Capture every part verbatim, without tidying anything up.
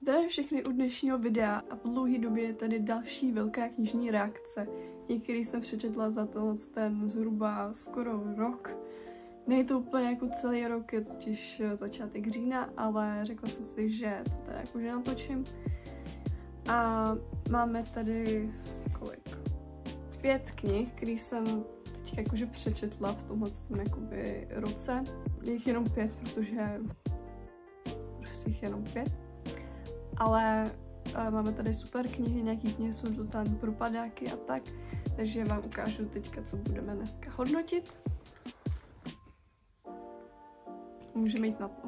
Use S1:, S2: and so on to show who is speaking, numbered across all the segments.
S1: To je všechny u dnešního videa a po dlouhé době je tady další velká knižní reakce, některý jsem přečetla za tenhle ten zhruba skoro rok. Není to úplně jako celý rok, je totiž začátek října, ale řekla jsem si, že to tady jakože natočím. A máme tady kolik? Pět knih, které jsem teď jakože přečetla v tomhle jakoby roce. Je jich jenom pět, protože prostě jich jenom pět. Ale uh, máme tady super knihy, nějaký knihy jsou totální propadáky a tak, takže vám ukážu teďka, co budeme dneska hodnotit. Můžeme jít na to.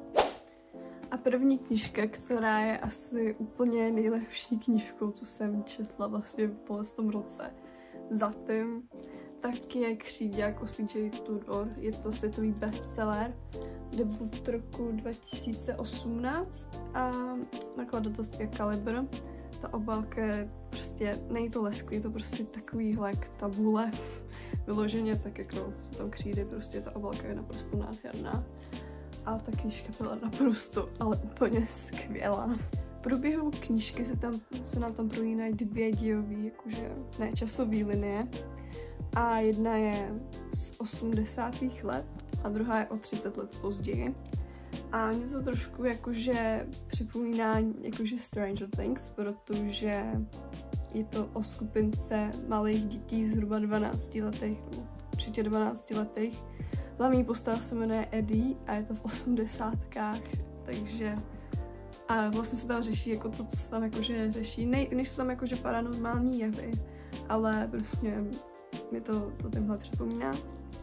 S1: A první knížka, která je asi úplně nejlepší knížkou, co jsem četla vlastně v tomhle tom roce zatím, tak je Kříďák od C J Tudor. Je to světový bestseller, debut roku dva tisíce osmnáct a nakladatelství Kaliber. Ta obálka je prostě, není to lesklý, je to prostě takovýhle tabule. Vyloženě tak jako tam křídy, prostě ta obálka je naprosto nádherná. A ta knížka byla naprosto, ale úplně skvělá. V průběhu knížky se, tam, se nám tam prolínají dvě dějové, jakože ne časové linie. A jedna je z osmdesátých let a druhá je o třicet let později. A mě to trošku jakože připomíná jakože Stranger Things, protože je to o skupince malých dětí zhruba dvanácti letech, určitě dvanácti letech. Hlavní postava se jmenuje Eddie a je to v osmdesátkách, takže a vlastně se tam řeší jako to, co se tam jakože řeší. Nej, nejsou tam jakože paranormální jevy, ale prostě mi to, to tímhle připomíná.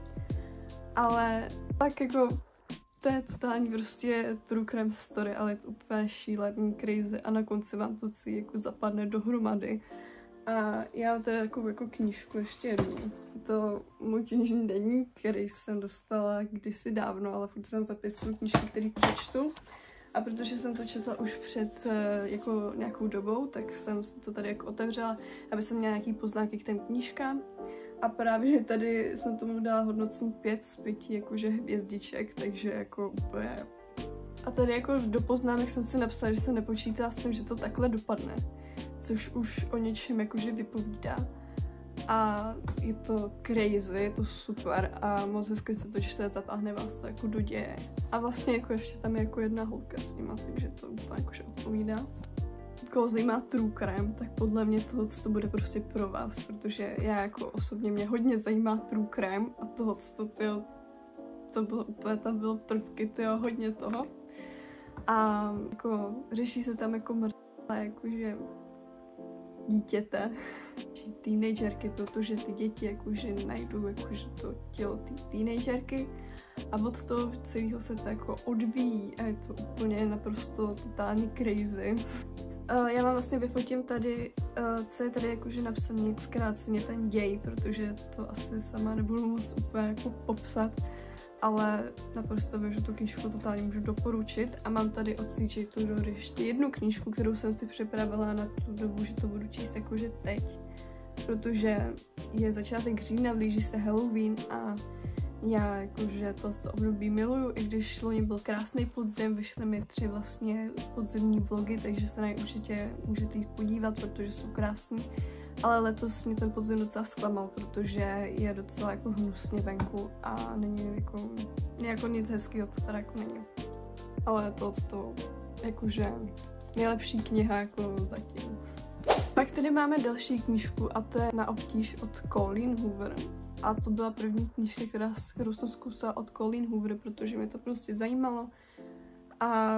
S1: Ale tak jako to je totální prostě true crime story, ale je to úplně šílený, crazy a na konci vám to celý jako zapadne dohromady. A já mám teda takovou jako knížku ještě jednu. Je to můj knižní deník, který jsem dostala kdysi dávno, ale furt jsem zapisuju knížky, které přečtu. A protože jsem to četla už před jako nějakou dobou, tak jsem si to tady jako otevřela, aby jsem měla nějaký poznámky k těm knížkám. A právě, že tady jsem tomu dala hodnocení pět z pěti jakože hvězdiček, takže jako úplně... A tady jako do poznámek jsem si napsala, že se nepočítá s tím, že to takhle dopadne. Což už o něčem jakože vypovídá. A je to crazy, je to super a moc hezky se to čte, zatáhne vás to jako do děje. A vlastně jako ještě tam je jako jedna holka s nima, takže to úplně jakože odpovídá. Koho zajímá true crime, tak podle mě tohle to bude prostě pro vás, protože já jako osobně mě hodně zajímá true crime a tohle to, to bylo úplně, tam bylo prvky, tyjo, hodně toho. A jako řeší se tam jako mrtvá, jakože dítěte, či teenagerky, protože ty děti jakože najdou jakože to tělo té teenagerky a od toho celého se to jako odvíjí a je to úplně naprosto totálně crazy. Uh, já vám vlastně vyfotím tady, uh, co je tady jakože napsaný zkráceně ten děj, protože to asi sama nebudu moc úplně jako popsat, ale naprosto vím, že tu knížku totálně můžu doporučit a mám tady od C J Tudor ještě jednu knížku, kterou jsem si připravila na tu dobu, že to budu číst jakože teď, protože je začátek října, blíží se Halloween a já jakože to, to období miluju, i když loni byl krásný podzim, vyšly mi tři vlastně podzimní vlogy, takže se na ně určitě můžete jít podívat, protože jsou krásný. Ale letos mě ten podzim docela zklamal, protože je docela jako hnusně venku a není jako, jako nic hezkého, to teda jako není. Ale to, to jakože nejlepší kniha jako zatím. Pak tady máme další knížku a to je Na obtíž od Colleen Hoover. A to byla první knížka, která, kterou jsem zkusila od Colleen Hoover, protože mě to prostě zajímalo. A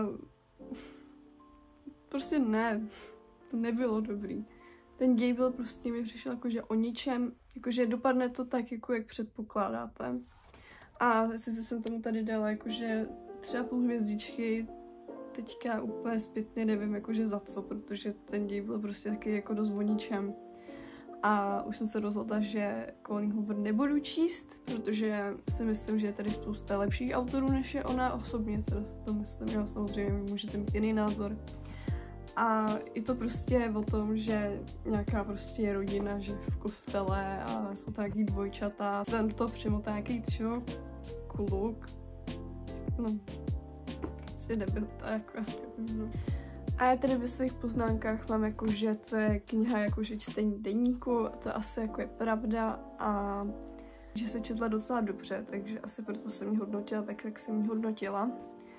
S1: prostě ne, to nebylo dobrý. Ten děj byl prostě, mi přišel jakože o ničem, jakože dopadne to tak, jako jak předpokládáte. A sice jsem tomu tady dala jakože třeba půl hvězdičky, teďka úplně zpětně nevím jakože za co, protože ten děj byl prostě taky jako dost o ničem. A už jsem se rozhodla, že Colleen Hoover nebudu číst, protože si myslím, že je tady spousta lepších autorů než je ona. Osobně teda to myslím, jo, samozřejmě můžete mít jiný názor. A je to prostě o tom, že nějaká prostě rodina, že v kostele a jsou to nějaký dvojčata. Se tam do toho přimotá nějaký čo, kluk. No, prostě nebyl tak. No. A já tady ve svých poznámkách mám jako, že to je kniha jakože čtení deníku, to asi jako je pravda a že se četla docela dobře, takže asi proto jsem ji hodnotila tak, jak jsem ji hodnotila.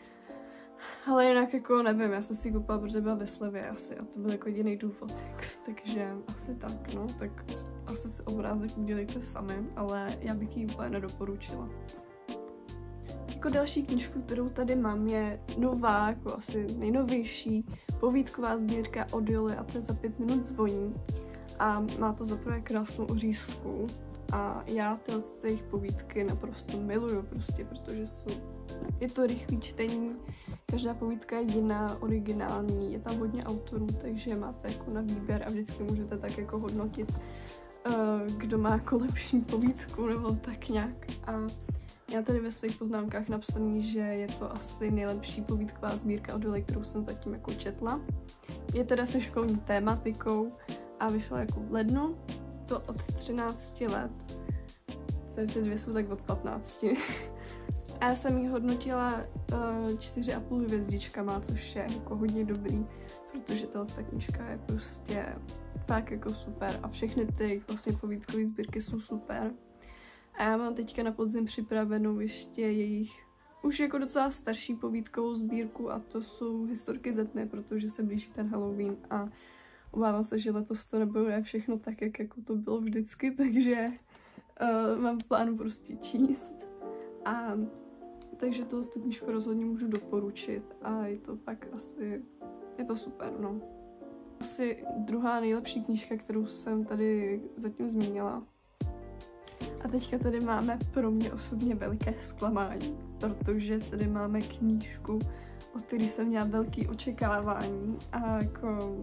S1: Ale jinak jako nevím, já jsem si ji koupila, protože byla ve slevě asi a to byl jako jediný důvod, takže asi tak, no, tak asi si obrázek udělejte sami, ale já bych ji úplně nedoporučila. Jako další knížku, kterou tady mám, je nová, jako asi nejnovější povídková sbírka od Joly a to je Za pět minut zvoní. A má to zaprvé krásnou ořízku a já tyhle jejich povídky naprosto miluju prostě, protože jsou, je to rychlé čtení, každá povídka je jiná, originální, je tam hodně autorů, takže máte jako na výběr a vždycky můžete tak jako hodnotit, kdo má jako lepší povídku nebo tak nějak. A já tady ve svých poznámkách napsaný, že je to asi nejlepší povídková sbírka od Joly, kterou jsem zatím jako četla. Je teda se školní tématikou a vyšla jako v lednu, to od třinácti let. Ty dvě jsou tak od patnácti. A já jsem ji hodnotila uh, čtyři a půl hvězdičkama, což je jako hodně dobrý, protože ta knížka je prostě fakt jako super a všechny ty vlastně povídkové sbírky jsou super. A já mám teďka na podzim připravenou ještě jejich už jako docela starší povídkovou sbírku a to jsou Historky ze tmy, protože se blíží ten Halloween a obávám se, že letos to nebude všechno tak, jak jako to bylo vždycky, takže uh, mám v plánu prostě číst. A takže tuhle knížku rozhodně můžu doporučit a je to fakt asi, je to super, no. Asi druhá nejlepší knížka, kterou jsem tady zatím zmínila. A teďka tady máme pro mě osobně veliké zklamání, protože tady máme knížku, od které jsem měla velké očekávání a jako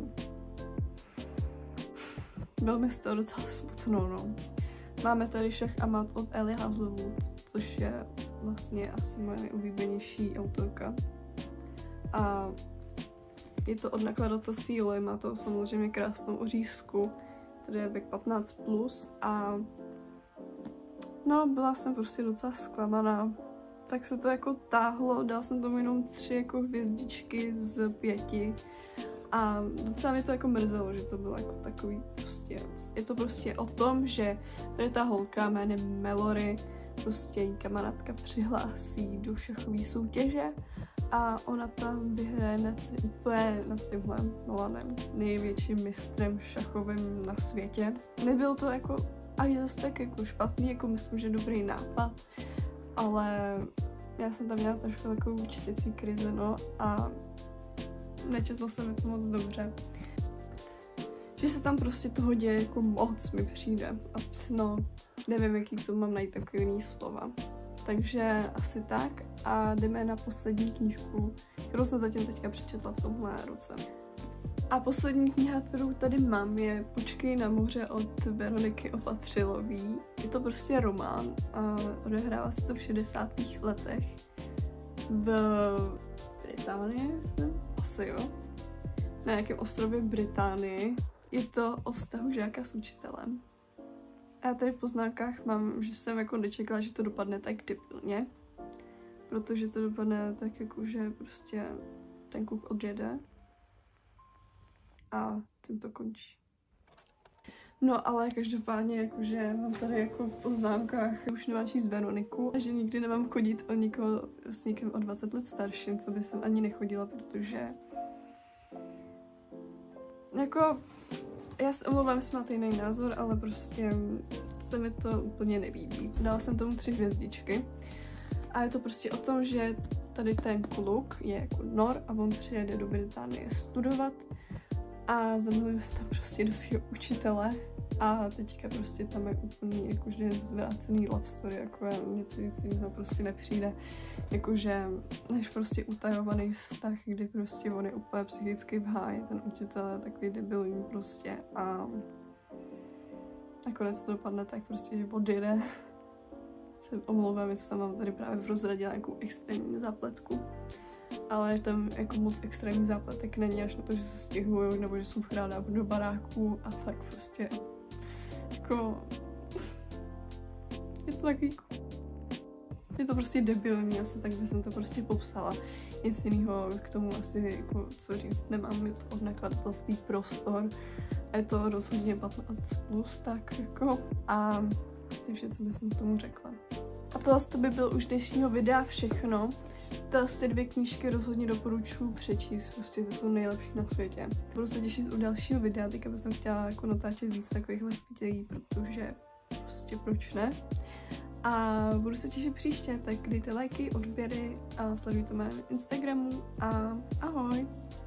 S1: bylo mi z toho docela smutno, no. Máme tady Šach a mat od Ellie Hazelwood, což je vlastně asi moje nejoblíbenější autorka. A je to od nakladatelství Joly, má to samozřejmě krásnou ořízku, tady je věk patnáct plus a no, byla jsem prostě docela zklamaná. Tak se to jako táhlo, dal jsem tomu jenom tři jako hvězdičky z pěti a docela mě to jako mrzelo, že to bylo jako takový prostě, je to prostě o tom, že tady ta holka jménem Mallory, prostě jí kamarádka přihlásí do šachové soutěže a ona tam vyhraje nad, úplně nad tímhle Nolanem, největším mistrem šachovým na světě. Nebyl to jako až zase tak jako špatný, jako myslím, že dobrý nápad, ale já jsem tam měla trošku takovou čtecí krizi, no, a nečetlo se mi to moc dobře. Že se tam prostě toho děje jako moc mi přijde a no, nevím, jaký to mám najít takový jiný slova. Takže asi tak a jdeme na poslední knížku, kterou jsem zatím teďka přečetla v tomhle roce. A poslední kniha, kterou tady mám, je Počkej na moře od Veroniky Opatřilové. Je to prostě román a odehrává se to v šedesátých letech v Británii, myslím? Asi jo. Na nějakém ostrově v Británii. Je to o vztahu žáka s učitelem. A já tady v poznámkách mám, že jsem jako nečekala, že to dopadne tak debilně. Protože to dopadne tak jako, že prostě ten kluk odjede. A tím to končí. No ale každopádně jakože mám tady jako v poznámkách už nemám číst Veroniku a že nikdy nemám chodit o nikoho s někým o dvacet let starším, co by jsem ani nechodila, protože jako já se omlouvám, jestli máte jiný názor, ale prostě se mi to úplně nelíbí. Dala jsem tomu tři hvězdičky a je to prostě o tom, že tady ten kluk je jako Nor a on přijede do Británie studovat a zamiluje se tam prostě do svého učitele a teďka prostě tam je úplný jakože zvrácený love story, jako něco nic jiného prostě nepřijde, jakože než prostě utajovaný vztah, kdy prostě on je úplně psychicky v háji, ten učitel je takový debilní prostě a nakonec to dopadne tak prostě, že odjede. Se omlouvám, jestli jsem vám tady právě prozradila nějakou extrémní zápletku. Ale tam jako moc extrémní zápletek není, až na to, že se stěhují nebo že jsou vkrádá do baráků a tak prostě jako je to takový je to prostě debilní, asi tak bych to prostě popsala. nic jiného k tomu asi jako co říct nemám, je to od nakladatelství Prostor. Je to rozhodně patnáct plus, tak jako a ty vše, co bych k tomu řekla. A tohle to by byl už dnešního videa všechno. Tyhle ty dvě knížky rozhodně doporučuji přečíst, prostě to jsou nejlepší na světě. Budu se těšit u dalšího videa, teďka bych chtěla jako natáčet víc takovýchhle videí, protože prostě proč ne. A budu se těšit příště, tak dejte lajky, odběry a sledujte mě na Instagramu a ahoj!